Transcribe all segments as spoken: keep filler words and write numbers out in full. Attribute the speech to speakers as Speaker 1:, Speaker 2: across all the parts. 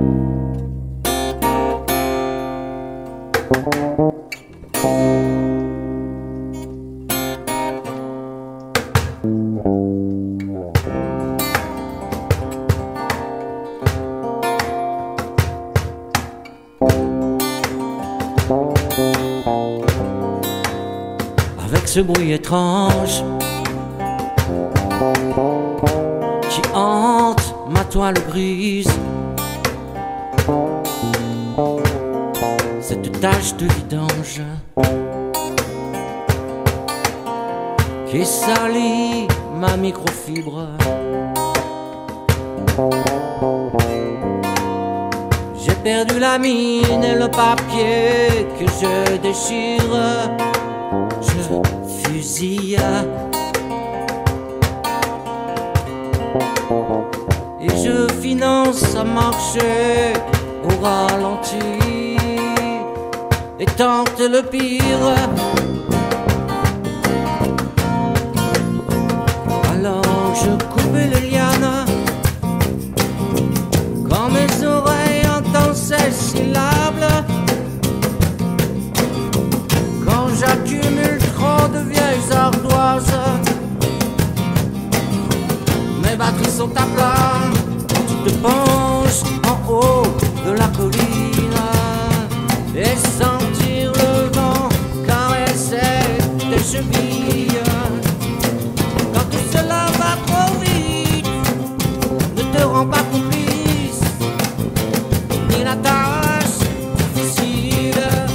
Speaker 1: Avec ce bruit étrange qui hante ma toile grise, cette tache de vidange qui salit ma microfibre. J'ai perdu la mine et le papier que je déchire, je fusille et je finance à marcher au ralenti et tente le pire. Alors je coupais les lianes quand mes oreilles entendent ces syllabes, quand j'accumule trop de vieilles ardoises. Mes batteries sont à plat quand tu te penches en haut de la colline et sentir le vent caresser tes chevilles. Quand tout cela va trop vite, ne te rends pas complice ni la tâche difficile.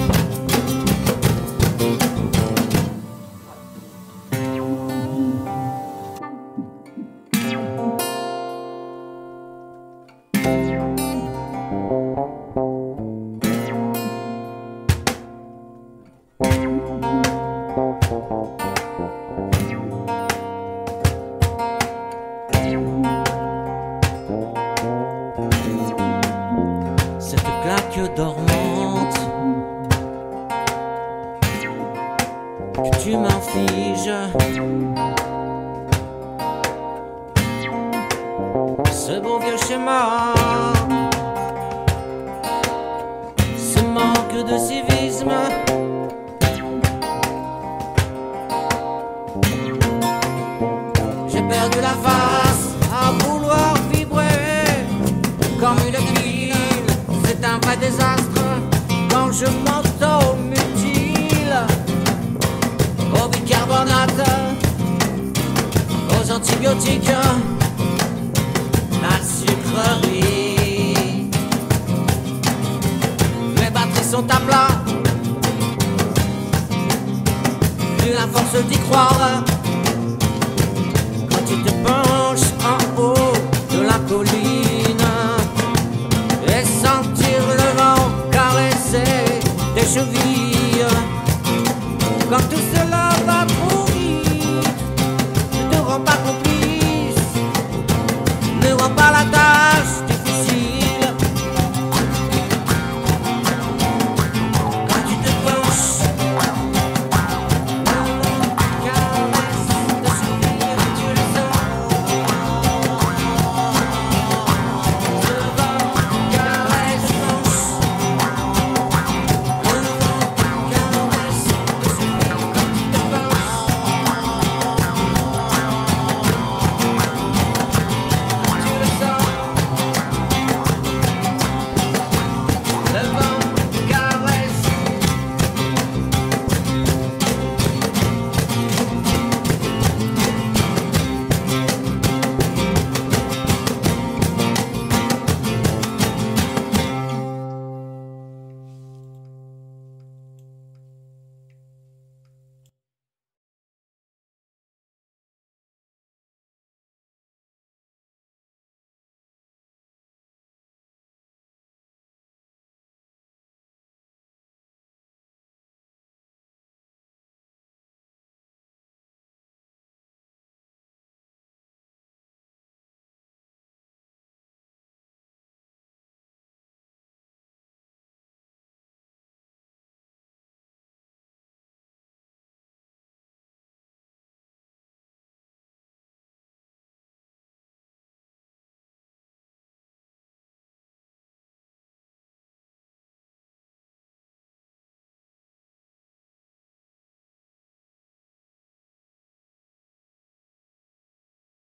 Speaker 1: Cette claque dormante que tu m'infliges, ce beau vieux schéma, ce manque de civisme, j'ai perdu la face à vouloir vibrer comme une grille. C'est un vrai désastre quand je m'auto-mutile au bicarbonate, aux antibiotiques, la sucrerie. Mes batteries sont à plat, plus la force d'y croire quand tu te penches en haut de la colline.